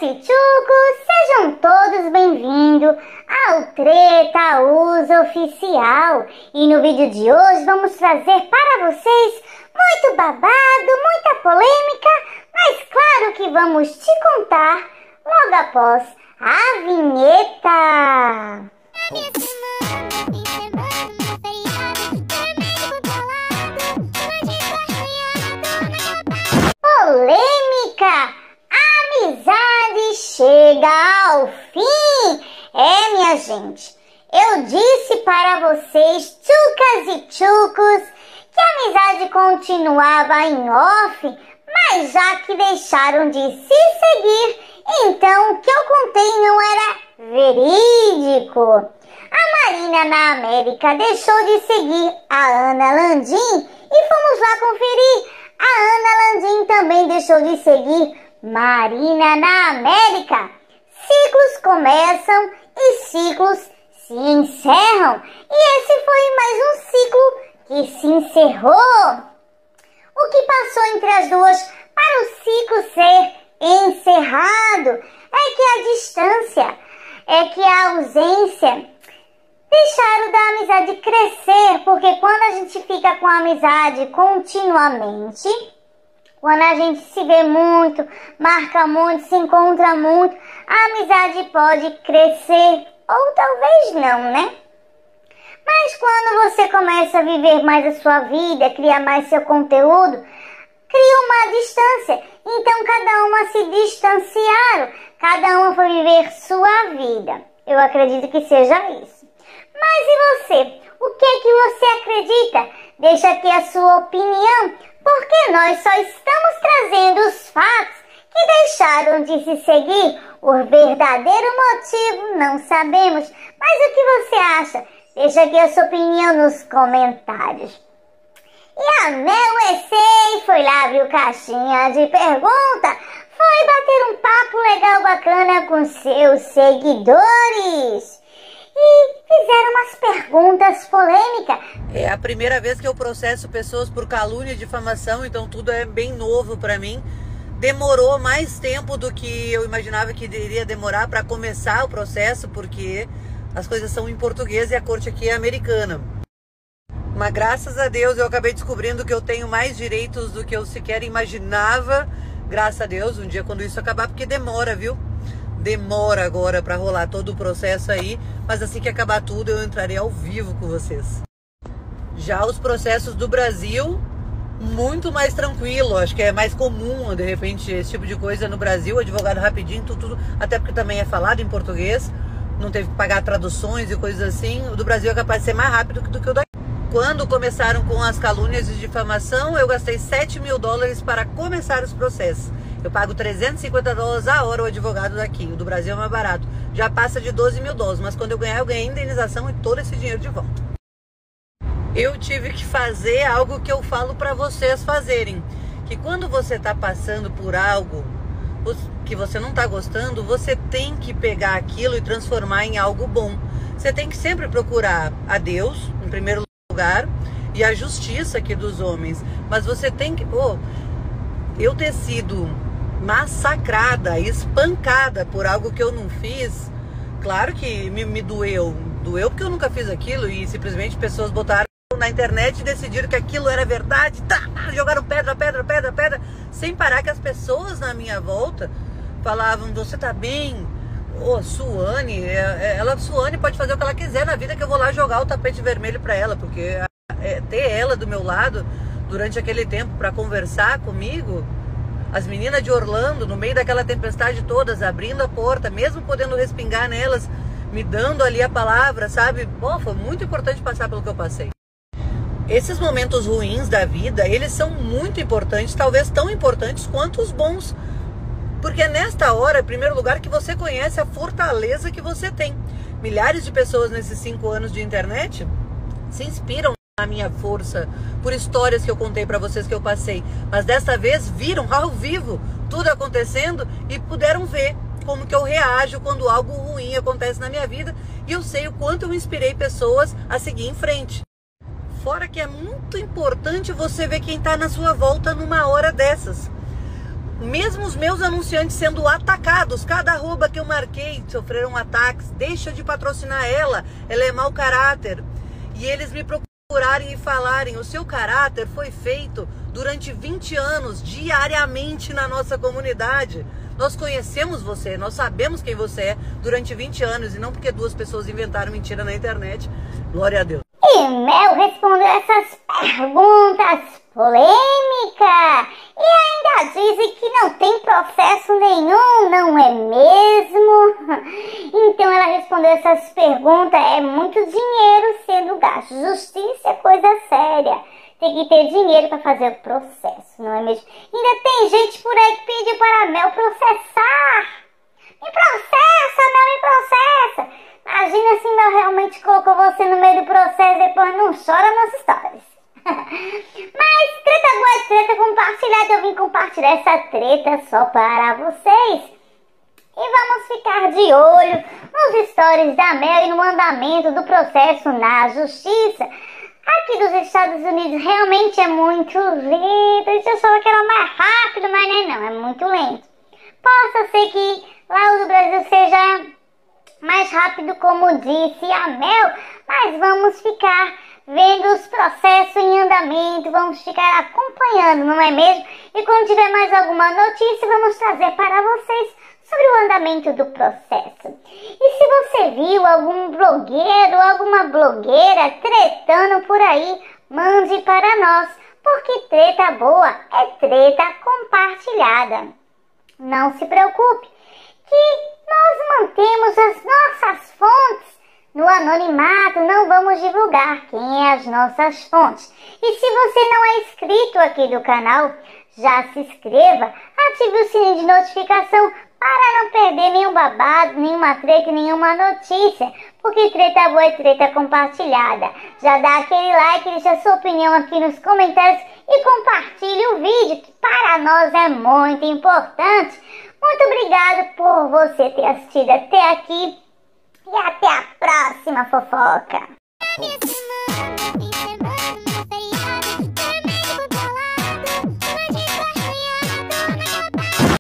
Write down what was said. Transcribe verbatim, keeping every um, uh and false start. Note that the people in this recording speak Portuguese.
e tchucos, sejam todos bem-vindos ao Treta Usa Oficial. E no vídeo de hoje vamos trazer para vocês muito babado, muita polêmica, mas claro que vamos te contar logo após a vinheta. Polêmica! A amizade chega ao fim! É, minha gente, eu disse para vocês, tchucas e tchucos, que a amizade continuava em off, mas já que deixaram de se seguir, então o que eu contei não era verídico. A Marina na América deixou de seguir a Ana Landim e fomos lá conferir. A Ana Landim também deixou de seguir Marina na América. Ciclos começam e ciclos se encerram. E esse foi mais um ciclo que se encerrou. O que passou entre as duas para o ciclo ser encerrado é que a distância, é que a ausência deixaram da amizade crescer, porque quando a gente fica com a amizade continuamente, quando a gente se vê muito, marca muito, se encontra muito, a amizade pode crescer, ou talvez não, né? Mas quando você começa a viver mais a sua vida, criar mais seu conteúdo, cria uma distância. Então cada uma se distanciaram, cada uma foi viver sua vida. Eu acredito que seja isso. Mas e você? O que é que você acredita? Deixa aqui a sua opinião, porque nós só estamos trazendo os fatos que deixaram de se seguir. O verdadeiro motivo não sabemos. Mas o que você acha? Deixa aqui a sua opinião nos comentários. E a Mel U S A foi lá, abriu caixinha de pergunta. Foi bater um papo legal, bacana com seus seguidores. E fizeram umas perguntas polêmicas. É a primeira vez que eu processo pessoas por calúnia e difamação, então tudo é bem novo para mim. Demorou mais tempo do que eu imaginava que iria demorar para começar o processo, porque as coisas são em português e a corte aqui é americana. Mas graças a Deus eu acabei descobrindo que eu tenho mais direitos do que eu sequer imaginava. Graças a Deus, um dia quando isso acabar, porque demora, viu? Demora agora para rolar todo o processo aí, mas assim que acabar tudo eu entrarei ao vivo com vocês. Já os processos do Brasil, muito mais tranquilo, acho que é mais comum de repente esse tipo de coisa no Brasil, advogado rapidinho, tudo, tudo, até porque também é falado em português, não teve que pagar traduções e coisas assim. O do Brasil é capaz de ser mais rápido do que o daqui. Quando começaram com as calúnias e difamação, eu gastei sete mil dólares para começar os processos. Eu pago trezentos e cinquenta dólares a hora o advogado daqui. O do Brasil é mais barato. Já passa de doze mil dólares. Mas quando eu ganhar, eu ganhei a indenização e todo esse dinheiro de volta. Eu tive que fazer algo que eu falo para vocês fazerem. Que quando você está passando por algo que você não está gostando, você tem que pegar aquilo e transformar em algo bom. Você tem que sempre procurar a Deus, em primeiro lugar, e a justiça aqui dos homens. Mas você tem que... Oh, eu ter sido massacrada, espancada por algo que eu não fiz, claro que me, me doeu, doeu porque eu nunca fiz aquilo e simplesmente pessoas botaram na internet e decidiram que aquilo era verdade, tá, jogaram pedra, pedra, pedra, pedra, sem parar que as pessoas na minha volta falavam, você tá bem? Ô, oh, Suane, ela, Suane pode fazer o que ela quiser na vida que eu vou lá jogar o tapete vermelho pra ela, porque é, ter ela do meu lado durante aquele tempo para conversar comigo, as meninas de Orlando, no meio daquela tempestade todas, abrindo a porta, mesmo podendo respingar nelas, me dando ali a palavra, sabe? Bom, foi muito importante passar pelo que eu passei. Esses momentos ruins da vida, eles são muito importantes, talvez tão importantes quanto os bons. Porque é nesta hora, em primeiro lugar, que você conhece a fortaleza que você tem. Milhares de pessoas nesses cinco anos de internet se inspiram a minha força por histórias que eu contei para vocês que eu passei, mas dessa vez viram ao vivo tudo acontecendo e puderam ver como que eu reajo quando algo ruim acontece na minha vida, e eu sei o quanto eu inspirei pessoas a seguir em frente. Fora que é muito importante você ver quem está na sua volta numa hora dessas. Mesmo os meus anunciantes sendo atacados. Cada arroba que eu marquei sofreram ataques. Deixa de patrocinar ela, ela é mau caráter. E eles me procurarem e falarem: o seu caráter foi feito durante vinte anos, diariamente na nossa comunidade. Nós conhecemos você, nós sabemos quem você é durante vinte anos, e não porque duas pessoas inventaram mentira na internet. Glória a Deus. E Mel respondeu essas perguntas polêmicas e ainda dizem que não tem processo nenhum, não é mesmo? Então ela respondeu essas perguntas: é muito dinheiro sendo gasto, justiça é coisa séria, tem que ter dinheiro para fazer o processo, não é mesmo? Ainda tem gente por aí que pediu para a Mel processar. Me processa, Mel, me processa. Imagina se Mel realmente colocou você no meio do processo e depois não chora nas histórias. Mas treta boa é treta compartilhada. Eu vim compartilhar essa treta só para vocês. E vamos ficar de olho nos stories da Mel e no andamento do processo na justiça. Aqui dos Estados Unidos realmente é muito lento. Eu achava que era mais rápido, mas não é não, é muito lento. Possa ser que lá o do Brasil seja mais rápido, como disse a Mel, mas vamos ficar vendo os processos em andamento, vamos ficar acompanhando, não é mesmo? E quando tiver mais alguma notícia, vamos trazer para vocês sobre o andamento do processo. E se você viu algum blogueiro ou alguma blogueira tretando por aí, mande para nós, porque treta boa é treta compartilhada. Não se preocupe, que nós mantemos as nossas fontes no anonimato, não vamos divulgar quem é as nossas fontes. E se você não é inscrito aqui do canal, já se inscreva, ative o sininho de notificação para não perder nenhum babado, nenhuma treta, nenhuma notícia, porque treta boa é treta compartilhada. Já dá aquele like, deixa a sua opinião aqui nos comentários e compartilhe o vídeo, que para nós é muito importante. Muito obrigado por você ter assistido até aqui e até a próxima fofoca.